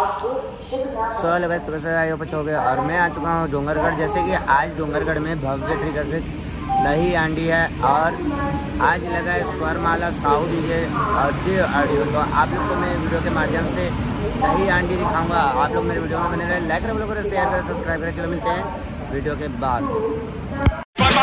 तो hello guys, तो कैसे आए हो हो गया। और मैं आ चुका हूँ डोंगरगढ़। जैसे कि आज डोंगरगढ़ में भव्य तरीके से दही हांडी है और आज लगा है स्वरमाला साउथ डीजे ऑडियो। तो आप लोग को मैं वीडियो के माध्यम से दही हांडी दिखाऊंगा। आप लोग मेरे वीडियो में बने रहे, लाइक करें, शेयर करें, सब्सक्राइब करें। चलो मिलते हैं वीडियो के बाद।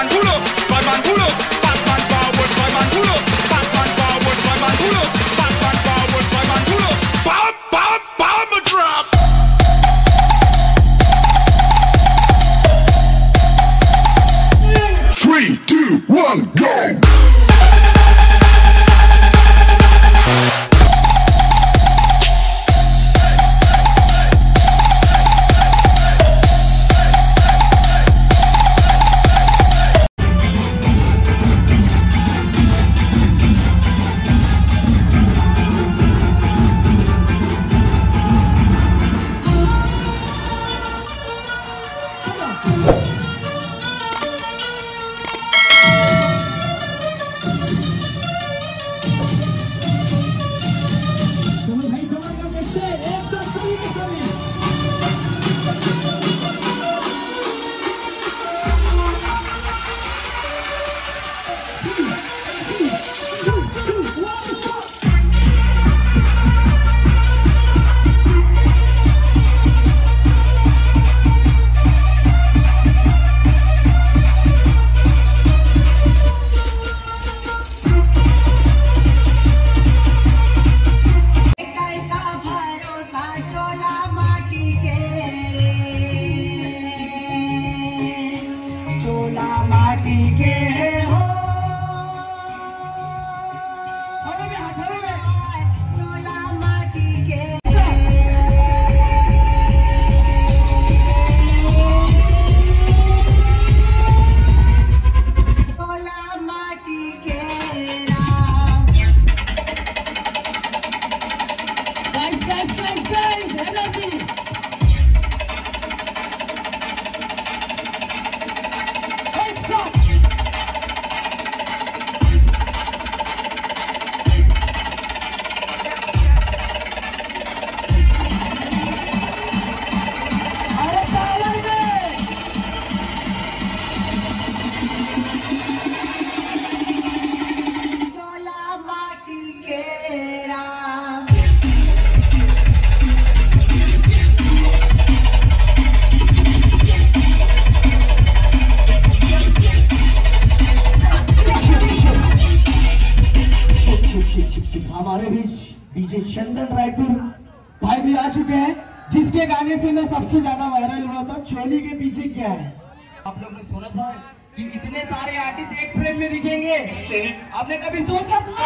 हमारे बीच डीजे चंदन रायपुर भाई भी आ चुके हैं, जिसके गाने से मैं सबसे ज्यादा वायरल हुआ था। चोली के पीछे क्या है? आप लोग ने सुना था कि इतने सारे आर्टिस्ट एक फ्रेम में दिखेंगे, आपने कभी सोचा था?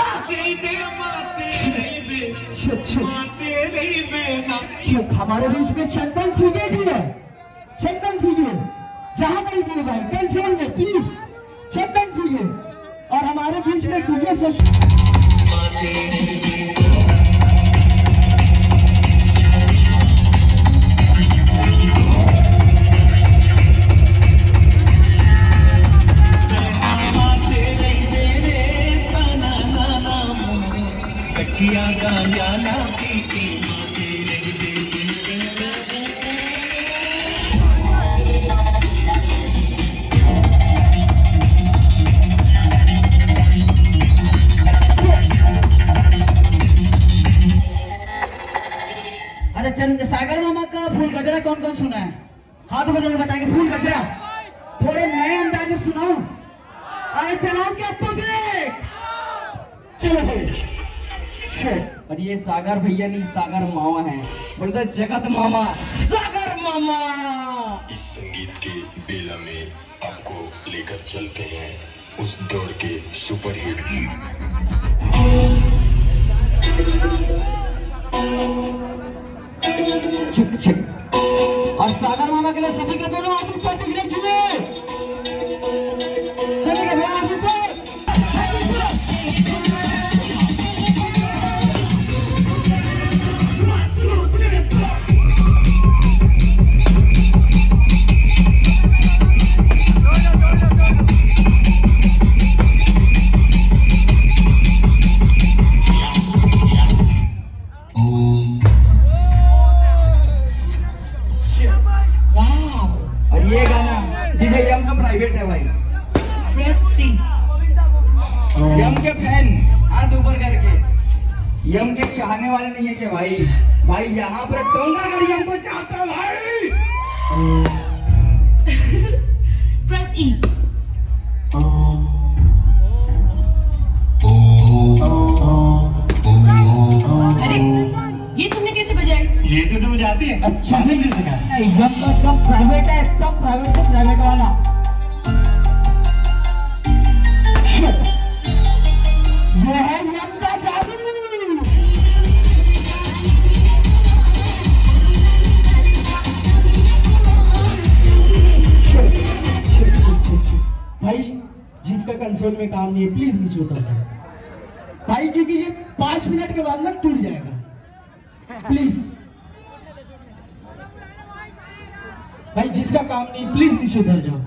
हमारे बीच में चंदन सिंह भी है। चंदन सिंह जहां नहीं भी भाई टेंशन में प्लीज चंदन सिंह। और हमारे बीच में डीजे सेशन सागर मामा का फूल गजरा कौन कौन सुना है? हाथ बजा के बताएंगे। फूल गजरा थोड़े नए अंदाज में सुनाओ। अरे चलाओ क्या पब्लिक, चलो भाई। और ये सागर भैया नहीं, सागर मामा है। बोलते जगत मामा, सागर मामा। इस संगीत के बेला में आपको लेकर चलते हैं उस दौर के सुपरहिट और सागर मामा के लिए सभी के दोनों हाथ ऊपर दिखने चाहिए। सभी के दोनों हाथ ऊपर। फेवरेट है भाई। प्रेस सी। यम के फैन हाथ ऊपर करके, यम के चाहने वाले नहीं है क्या भाई? भाई यहाँ पर डोंगरगढ़ यम को चाहता है भाई। Press E. अरे ये तुमने कैसे बजाई? ये तो तुम जाती है, अच्छा नहीं सिखा। यम का एकदम प्राइवेट है, एकदम प्राइवेट है, प्राइवेट वाला। ये है यम का जादू। भाई जिसका कंसोल में काम नहीं है प्लीज नीचे उतर जाए भाई, क्योंकि ये 5 मिनट के बाद ना टूट जाएगा। प्लीज भाई जिसका काम नहीं प्लीज नीचे उतर जाओ।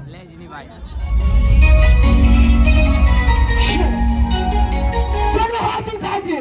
चलो हाथ उठा के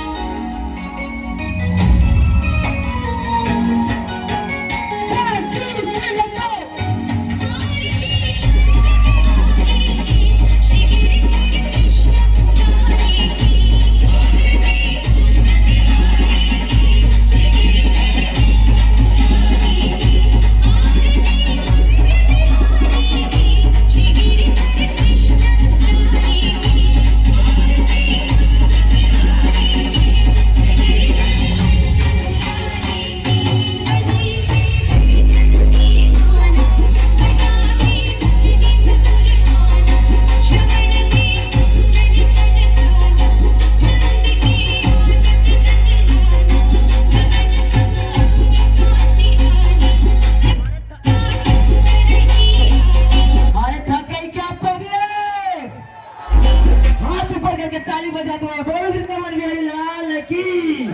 ताली बजा दो, बोलो वृंदावन बिहारी लाल की।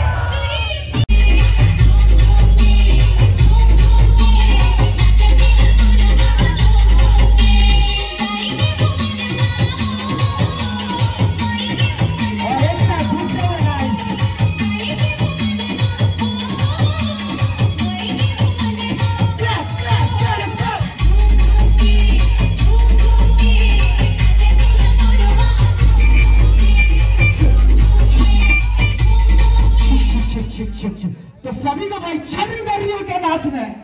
तो सभी को भाई छड़ी दरियों के नाचना है।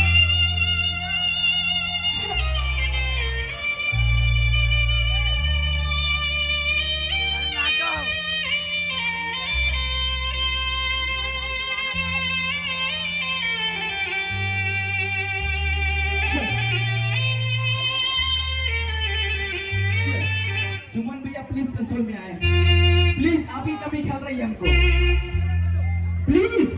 जुम्मन भैया प्लीज कंट्रोल में आए, प्लीज आप ही कभी खेल रही है हमको प्लीज।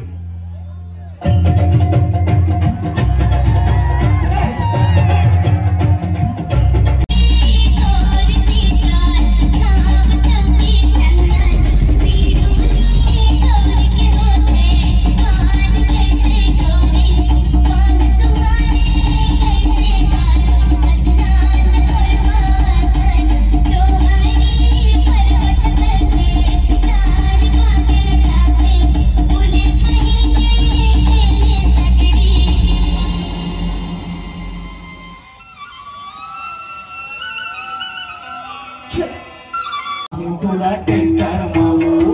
तुला टेंटर माऊ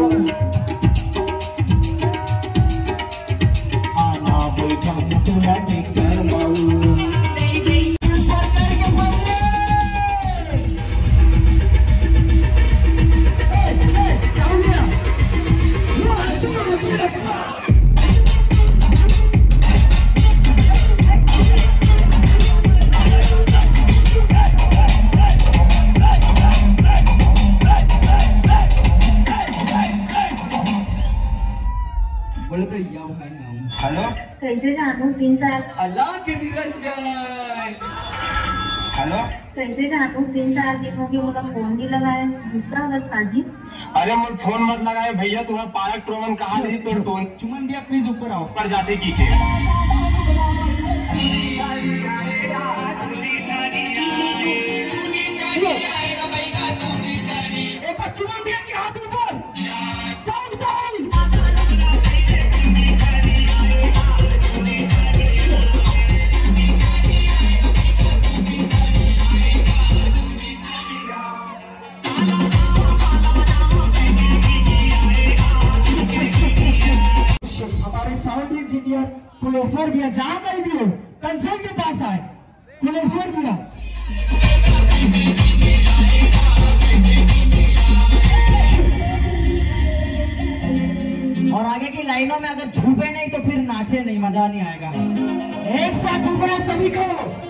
आना बैठा तुला टेंटर माऊ हेलो कैसे जानू 3 साल अल्लाह के निरंजन। हेलो कैसे जानू 3 साल की होगी, मुझे फोन नहीं लगाया दूसरा अगर साजी। अरे मुझे फोन मत लगाए भैया, तुम्हें पारक प्रवन कहा नहीं तो टोन चुमन भैया प्लीज ऊपर आओ, ऊपर जाते कीजिए। चुमन भैया के हाथ ऊपर sound sound. Sound engineer Kuleshwar भैया, जहां कहीं भी हो कंसोल के पास आए कुलेश्वर भैया। और आगे की लाइनों में अगर झूठे नहीं तो फिर नाचे नहीं, मजा नहीं आएगा। एक साथ झूमना सभी को।